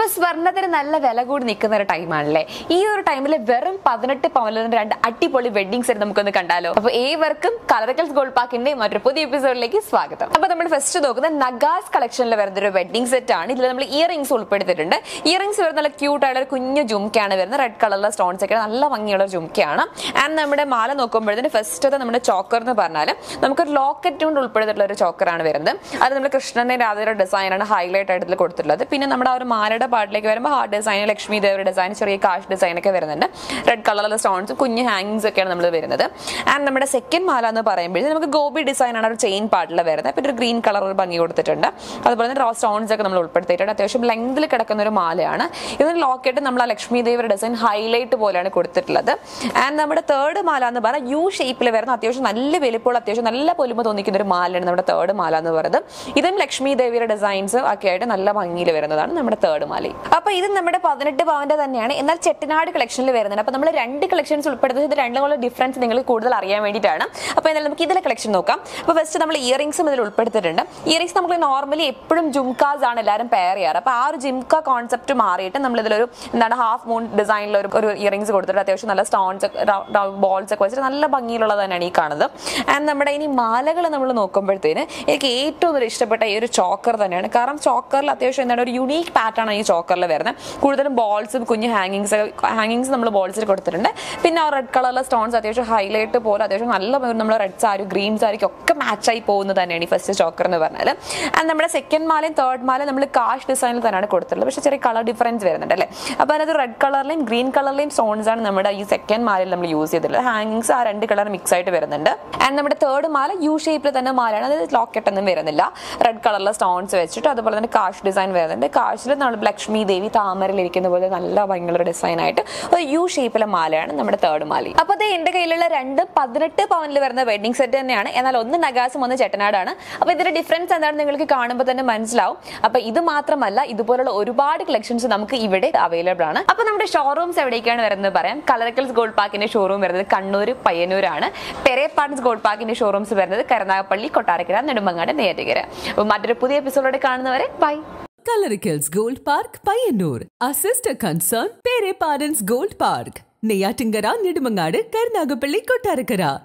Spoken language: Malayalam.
സ്വർണ്ണത്തിന് നല്ല വില കൂടി നിൽക്കുന്ന ഒരു ടൈമാണല്ലേ. ഈ ഒരു ടൈമിൽ വെറും 18 പവനിൽ രണ്ട് അടിപൊളി വെഡിങ് സെറ്റ് നമുക്കൊന്ന് കണ്ടാലോ. അപ്പൊ ഏവർക്കും കളറിക്കൽസ് ഗോൾഡ് പാർക്കിന്റെ മറ്റൊരു പുതിയ എപ്പിസോഡിലേക്ക് സ്വാഗതം. അപ്പൊ നമ്മൾ ഫസ്റ്റ് നോക്കുന്നത് നഗാസ് കളക്ഷനിൽ വരുന്ന ഒരു വെഡിങ് സെറ്റ് ആണ്. ഇതിൽ നമ്മൾ ഇയറിംഗ്സ് ഉൾപ്പെടുത്തിയിട്ടുണ്ട്. ഇയറിംഗ്സ് വരുന്ന നല്ല ക്യൂട്ട് ആയിട്ടുള്ള ഒരു കുഞ്ഞു ജുംക്കയാണ് വരുന്നത്. റെഡ് കളറിലെ സ്റ്റോൺസ് ഒക്കെ നല്ല ഭംഗിയുള്ള ജുംക്കയാണ്. ആൻഡ് നമ്മുടെ മാല നോക്കുമ്പോഴത്തേന് ഫസ്റ്റ് നമ്മുടെ ചോക്കർ എന്ന് പറഞ്ഞാൽ നമുക്കൊരു ലോക്കറ്റ് കൊണ്ട് ഉൾപ്പെടുത്തിയിട്ടുള്ള ഒരു ചോക്കറാണ് വരുന്നത്. അത് നമ്മുടെ കൃഷ്ണന്റെ രാധയുടെ ഡിസൈനാണ് ഹൈലൈറ്റ് ആയിട്ട് കൊടുത്തിട്ടുള്ളത്. പിന്നെ നമ്മുടെ ആ ഒരു മാലയുടെ പാട്ടിലേക്ക് വരുമ്പോൾ ഹാർട്ട് ഡിസൈൻ, ലക്ഷ്മി ദേവിയുടെ ഡിസൈൻ, ചെറിയ കാഷ് ഡിസൈൻ ഒക്കെ വരുന്നുണ്ട്. റെഡ് കളറിലെ സ്റ്റോൺസ്, കുഞ്ഞ് ഹാങ്ങിങ്സ് ഒക്കെയാണ് നമ്മൾ വരുന്നത്. ആൻഡ് നമ്മുടെ സെക്കൻഡ് മാല എന്ന് പറയുമ്പോഴേ നമുക്ക് ഗോപി ഡിസൈൻ ആണ് ഒരു ചെയിൻ പാർട്ടിൽ വരുന്നത്. പിന്നെ ഒരു ഗ്രീൻ കളർ ഒരു ഭംഗി കൊടുത്തിട്ടുണ്ട്. അതുപോലെ തന്നെ റോ സ്റ്റോൺസ് ഒക്കെ നമ്മൾ ഉൾപ്പെടുത്തിയിട്ടുണ്ട്. അത്യാവശ്യം ലെങ്തിൽ കിടക്കുന്ന ഒരു മാലയാണ്. ഇതിന് ലോക്കറ്റ് നമ്മൾ ആ ലക്ഷ്മി ദേവിയുടെ ഡിസൈൻ ഹൈലൈറ്റ് പോലെയാണ് കൊടുത്തിട്ടുള്ളത്. ആൻഡ് നമ്മുടെ തേർഡ് മാല എന്ന് പറഞ്ഞാൽ യു ഷേപ്പിൽ വരുന്ന അത്യാവശ്യം നല്ല വലിപ്പമുള്ള അത്യാവശ്യം നല്ല പൊലിമ തോന്നിക്കുന്ന ഒരു മാലയാണ് നമ്മുടെ തേർഡ് മാല എന്ന് പറയുന്നത്. ഇതും ലക്ഷ്മി ദേവിയുടെ ഡിസൈൻസ് ഒക്കെ ആയിട്ട് നല്ല ഭംഗിയിൽ വരുന്നതാണ് നമ്മുടെ തേർഡ് മാല. അപ്പൊ ഇത് നമ്മുടെ 18 പവന്റെ തന്നെയാണ്. എന്നാൽ ചെട്ടിനാട് കളക്ഷനിൽ വരുന്നത്. അപ്പൊ നമ്മൾ രണ്ട് കളക്ഷൻസ് ഉൾപ്പെടുത്തുന്നത് ഇത് രണ്ടും കൂടെ ഡിഫറൻസ് നിങ്ങൾക്ക് കൂടുതൽ അറിയാൻ വേണ്ടിയിട്ടാണ്. അപ്പൊ എന്നാലും നമുക്ക് ഇതിലെ കളക്ഷൻ നോക്കാം. അപ്പൊ ഫസ്റ്റ് നമ്മൾ ഇയറിംഗ്സും ഇതിൽ ഉൾപ്പെടുത്തിയിട്ടുണ്ട്. ഇയറിംഗ്സ് നമുക്ക് നോർമലി എപ്പോഴും ജുംകാസ് ആണ് എല്ലാവരും പെയർ ചെയ്യാറ്. അപ്പൊ ആ ഒരു ജിംക കോൺസെപ്റ്റ് മാറിയിട്ട് നമ്മൾ ഇതിലൊരു ഹാഫ് മൂൺ ഡിസൈനിൽ ഒരു ഇയറിംഗ്സ് കൊടുത്തിട്ട് അത്യാവശ്യം നല്ല സ്റ്റോൺസ് ബോൾസ് ഒക്കെ വെച്ചിട്ട് നല്ല ഭംഗിയുള്ളത് തന്നെയാണ് ഈ കാണുന്നത്. ആൻഡ് നമ്മുടെ ഇനി മാലകൾ നമ്മൾ നോക്കുമ്പോഴത്തേന് എനിക്ക് ഏറ്റവും ഇഷ്ടപ്പെട്ട ഈ ഒരു ചോക്കർ തന്നെയാണ്. കാരണം ചോക്കറിൽ അത്യാവശ്യം എന്താണ് ഒരു യുണീക്ക് പാറ്റേൺ ആണ് ഈ ചോക്കറിൽ വരുന്നത്. കൂടുതലും ബോൾസും കുഞ്ഞ് ഹാങ്ങിങ്സ് നമ്മൾ ബോൾസിൽ കൊടുത്തിട്ടുണ്ട്. പിന്നെ ആ റെഡ് കളറിലെ സ്റ്റോൺസ് അത്യാവശ്യം ഹൈലൈറ്റ് പോലെ അത്യാവശ്യം നല്ല നമ്മൾ റെഡ് സാരി ഗ്രീൻ സാരിക്ക് ഒക്കെ മാച്ചായി പോകുന്നത് തന്നെയാണ് ഈ ഫസ്റ്റ് ചോക്കർ എന്ന് പറഞ്ഞാൽ. ആൻഡ് നമ്മുടെ സെക്കൻഡ് മാലയും തേർഡ് മാലയും നമ്മൾ കാഷ് ഡിസൈനിൽ തന്നെയാണ് കൊടുത്തിട്ടുള്ളത്. പക്ഷേ ചെറിയ കളർ ഡിഫറൻസ് വരുന്നുണ്ട് അല്ലേ. അപ്പോൾ അതിനകത്ത് റെഡ് കളറിലെയും ഗ്രീൻ കളറിലെയും സ്റ്റോൺസ് ആണ് നമ്മുടെ ഈ സെക്കൻഡ് മാലയിൽ നമ്മൾ യൂസ് ചെയ്തിട്ടുള്ളത്. ഹാങ്ങിങ്സ് ആ രണ്ട് കളർ മിക്സ് ആയിട്ട് വരുന്നുണ്ട്. ആൻഡ് നമ്മുടെ തേർഡ് മാല യു ഷേപ്പിൽ തന്നെ മാലയാണ്. അതായത് ലോക്കറ്റ് ഒന്നും വരുന്നില്ല. റെഡ് കളറിലെ സ്റ്റോൺസ് വെച്ചിട്ട് അതുപോലെ തന്നെ കാഷ് ഡിസൈൻ വരുന്നുണ്ട്. കാഷിൽ നമ്മൾ ലക്ഷ്മി ദേവി താമരയിലിരിക്കുന്ന പോലെ നല്ല ഭയങ്കര ഡിസൈൻ ആയിട്ട് ഒരു യു ഷേപ്പിലെ മാലയാണ് നമ്മുടെ തേർഡ് മാല. അപ്പോൾ അത് എന്റെ കയ്യിലുള്ള രണ്ട് 18 പവനിൽ വരുന്ന വെഡിങ് സെറ്റ് തന്നെയാണ്. എന്നാൽ ഒന്ന് നഗാസും ഒന്ന് ചെട്ടനാടാണ്. അപ്പോൾ ഇതിന്റെ ഡിഫറൻസ് എന്താണെന്ന് നിങ്ങൾക്ക് കാണുമ്പോൾ തന്നെ മനസ്സിലാവും. അപ്പോൾ ഇത് മാത്രമല്ല, ഇതുപോലുള്ള ഒരുപാട് കളക്ഷൻസ് നമുക്ക് ഇവിടെ അവൈലബിൾ ആണ്. അപ്പോൾ നമ്മുടെ ഷോറൂംസ് എവിടേക്കാണ് വരുന്നത് പറയാം. കളറിക്കൽസ് ഗോൾഡ് പാർക്കിന്റെ ഷോറൂം വരുന്നത് കണ്ണൂർ പയ്യന്നൂരാണ്. പെരേപ്പാടൻസ് ഗോൾഡ് പാർക്കിന്റെ ഷോറൂംസ് വരുന്നത് കരുനാഗപ്പള്ളി, കൊട്ടാരക്കര, നെടുമങ്ങാട്, നെയ്യാറ്റിൻകര. അപ്പോൾ മറ്റൊരു പുതിയ എപ്പിസോഡോടെ കാണുന്നവരെ bye. Coloricals Gold Park, Payyanur. Our sister concern, Pere Parents Gold Park. Neyyattinkara, Nedumangadu, Karunagapalli, Kottarakara.